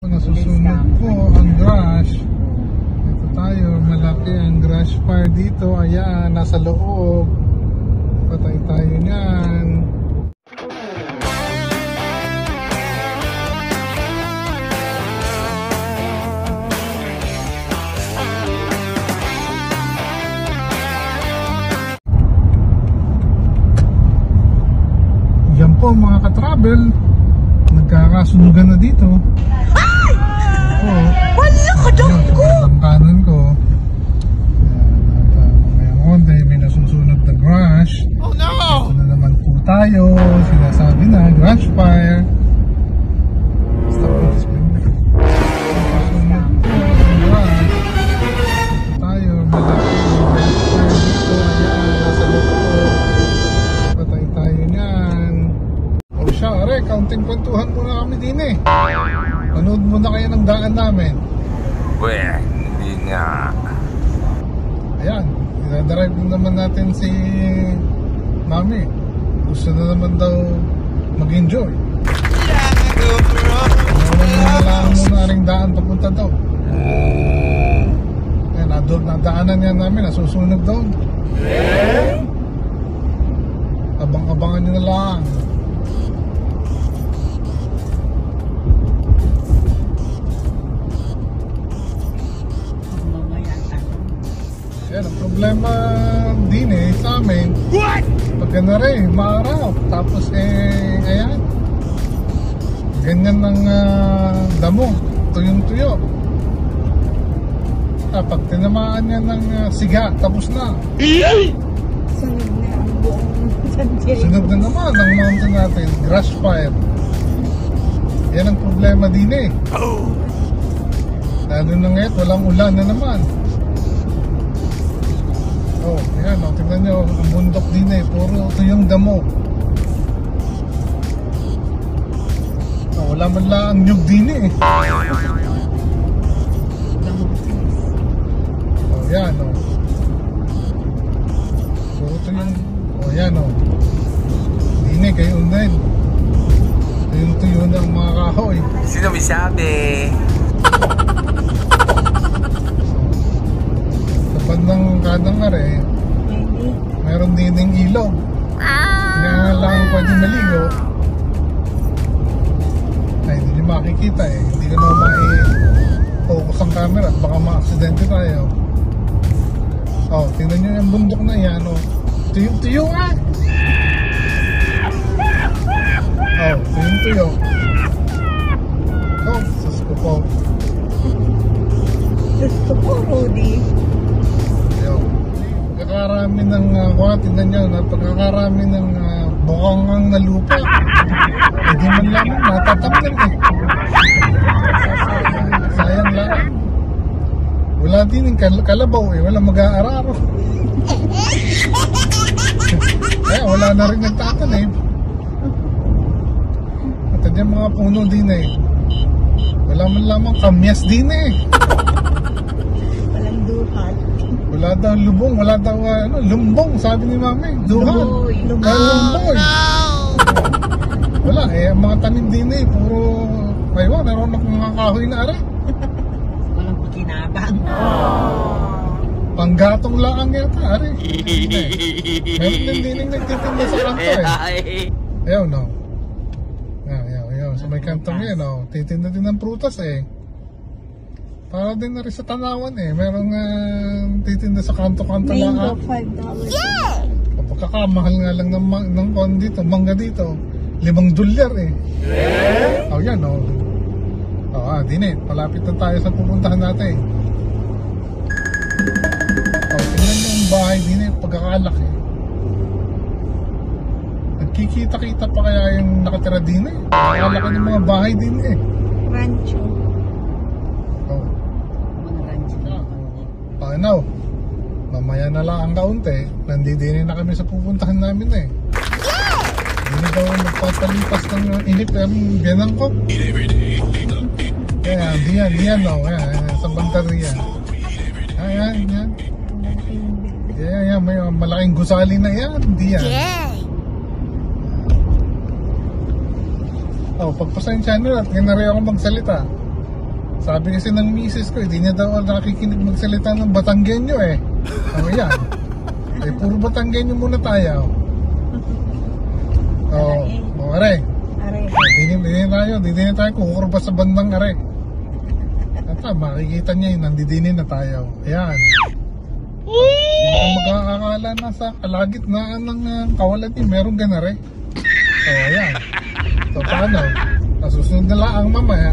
Nasusunod po ang grass. Ito tayo, malaki ang grass fire dito. Ayan, nasa loob. Patay tayo niyan. Yan po mga ka-travel, nagkakasunugan na dito. Wala ka dong ko! Ang kanan ko. Ngayong onde, may nasusunod na grass. Oh no! Ito na naman po tayo. Sinasabi na, grass fire. Stop po, spin na. Nasusunod po ang grass. Ito tayo, malaki ang grass fire dito. Ayan, nasa loob. Patay tayo niyan. O siya, are, kaunting kwentuhan muna kami din eh. Manood muna kayo ng daan namin. Weh, hindi nga. Ayan, dinadrive naman natin si Mami. Gusto na naman daw mag-enjoy. Nawalan muna ring daan papunta daw. Ayan, nadaanan yan namin, nasusunog daw. Abang-abangan nyo na lang. Yan, ang problema din eh sa amin. Pagka na rin, maaraw. Tapos ayan. Ganyan ng damo. Tuyong-tuyo. Pag tinamaan yan ng siga, tapos na. Sunog na ang buong sanjay. Sunog na naman ang mountain natin. Grass fire. Yan ang problema din eh. Lalo na ngayon, walang ulan na naman. Oh, ayan o, tingnan nyo, ang bundok din eh, puro ito yung damo. Oh, wala man lang ang nyug din eh. Oh, ayan o. Puro ito yung, oh, ayan o. Din eh, kayo din. Ito yung tuyo ng mga kahoy. Sino may sabi? Bandang kanang are, meron din ng ilog. Nga lang pwede maligo. Ay, hindi nyo makikita eh. Hindi ko naman mai-focus ang camera at baka ma-aksidente tayo. Oh, tingnan nyo yung bundok na yan. Oh, tuyong-tuyo ah! Oh, tuyong-tuyo. Oh, sus ko po. Gusto ko, Rudy. Pagkakarami ng tingnan nyo, pagkakarami ng bukangang na lupa, hindi man lang natataklan eh. Sayang lang. Wala din yung kalabaw eh, wala mag-aararo. Kaya wala na rin nagtatanim. At yung mga puno din eh, wala man lamang kamyas din eh. Walang duhat. Wala daw lubong, wala daw lumbong, sabi ni Mami. Duhan. Lumboy. Wala eh, ang mga tanim din eh, puro, aywa, naroon ng mga kahoy na ara. Walang pakinabang. Panggatong lang yata, ari. Meron din din nagtitinda sa kanto eh. Ayaw, no. Ayaw. Sa may kantong yan, no. Titinda din ng prutas eh. Para din na rin sa Tanawan eh. Merong titinda sa kanto-kanto lang. Mango, $5. Yeah! Pagkakamahal nga lang ng kon dito, mangga dito. $5 eh. Oh, yan oh. Oh, din eh. Palapit na tayo sa pupuntahan natin. Oh, tingnan nyo yung bahay din eh. Pagkakalaki. Nagkikita-kita pa kaya yung nakatira din eh. Pagkakalaki ng mga bahay din eh. Rancho. Paano? Mamaya na lang ang kaunti. Nandidinin na kami sa pupuntahan namin eh. Hindi daw magpapalipas ng inip ng biyanang ko. Kaya, diyan no. Ayan, sa bantarya. Ayan. Ayan, may malaking gusali na yan. Diyan. Oh, pagpasensya nyo at ganari ako magsalita. Sabi kasi ng misis ko, hindi niya daw nakikinig magsalita ng Batanggenyo eh. Ano yan? Eh, puro Batanggenyo muna tayo. Oo, are. Didinin tayo kukurba sa bandang are. At makikita niya yun, nandidinin na tayo. Ayan. Hindi ka mag-aakala na sa kalagitnaan ng kawalan niya, meron ganare. O, ayan. So, paano? Nasusunod na lang mamaya.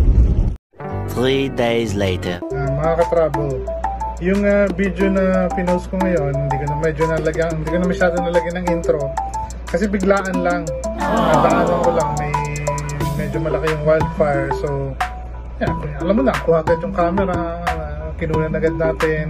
3 days later. Mga ka-travel, yung video na pinost ko ngayon, hindi ko na masyado nalagyan ng intro. Kasi biglaan lang. Nadaanan ko lang, medyo malaki yung wildfire. So, yan, alam mo na, kuha agad yung camera, kinunan agad natin.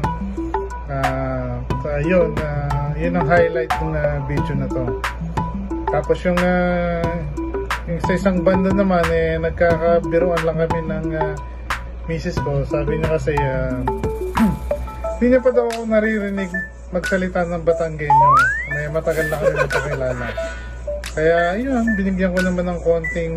Yun ang highlight ng video na to. Tapos yung sa isang banda naman, nagkakabiruan lang kami ng misis ko. Sabi niya kasi, hindi niya pa daw ako naririnig magsalita ng Batanggenyo. May matagal na kami magkakilala. Kaya yun, binigyan ko naman ng konting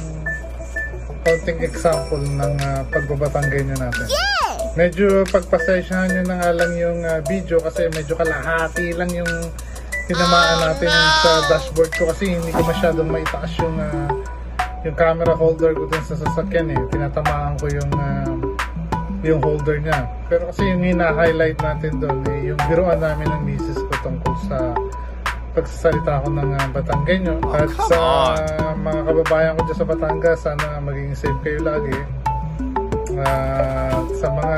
example ng pagbabatanggenyo natin. Medyo pagpasensyahan nyo na nga lang yung video kasi medyo kalahati lang yung tinamaan natin sa dashboard ko kasi hindi ko masyadong maitaas yung camera holder ko dun sa sasakyan eh. Tinatamaan ko yung holder niya. Pero kasi yung hina-highlight natin doon eh, yung biruan namin ng misis ko tungkol sa pagsasalita ko ng Batanggenyo. At sa mga kababayan ko dyan sa Batangas, sana maging safe kayo lagi. Sa mga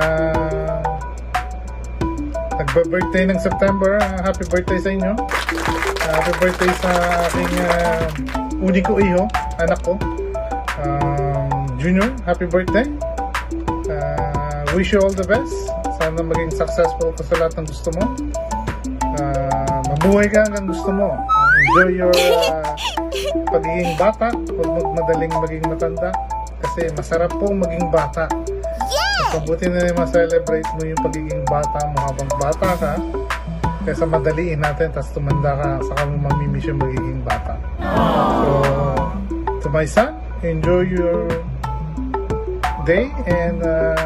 nagba-birthday ng September, happy birthday sa inyo. Happy birthday sa aking uniko iho, anak ko, Junior. Happy birthday. Wish you all the best. Sana maging successful ka sa lahat ng gusto mo. Mabuhay ka hanggang gusto mo. Enjoy your pagiging bata. Huwag magmadaling maging matanda. Kasi masarap pong maging bata. Mas mabuti na ma-celebrate mo yung pagiging bata mo habang bata ka. Kaysa madaliin natin, tapos tumanda ka, saka mo mamimiss yung magiging bata. So, to my son, enjoy your day and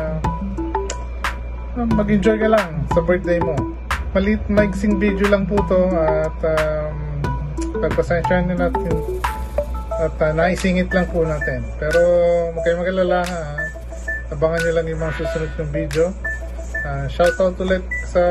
mag-enjoy ka lang sa birthday mo. Malit maigsing video lang po to at pagpasensyahan nyo natin at naisingit lang po natin. Pero huwag kayo mag-alala ha. Abangan nyo lang yung mga susunod ng video. Shoutout ulit sa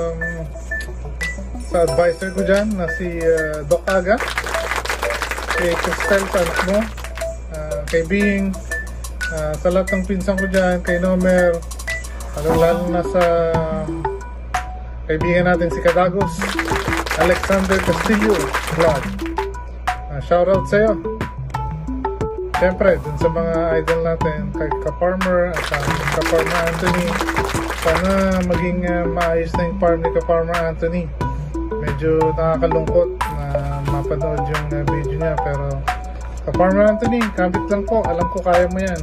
advisor ko dyan na si Doc Aga, kay Cristel sa anak mo, kay Bing, sa lahat ng pinsan ko dyan, kay Nomer, lalo na sa kaibigan natin si Kadagos, Alexander Castillo vlog. Shoutout sa'yo. Siyempre, dun sa mga idol natin, kay Ka-Farmer at Ka-Farmer Anthony. Sana maging maayos na yung farm ni Ka-Farmer Anthony. Medyo nakakalungkot na mapanood yung video niya, pero Ka-Farmer Anthony, kabit lang po. Alam ko kaya mo yan.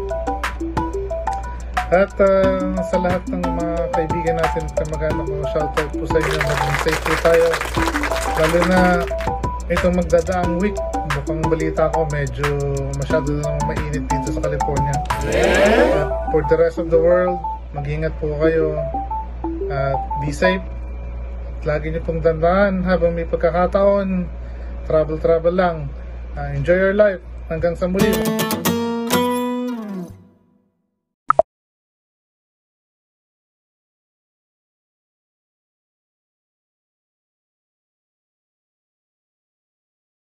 At sa lahat ng mga kaibigan natin at kamag-anak ko, shoutout po sa inyo. Maging safe po tayo. Lalo na itong magdadaang week, mukhang balita ko medyo masyado na mainit dito sa California. At for the rest of the world, mag-ingat po kayo at be safe. Lagi niyo pong tandaan habang may pagkakataon, travel lang. Enjoy your life. Hanggang sa muli.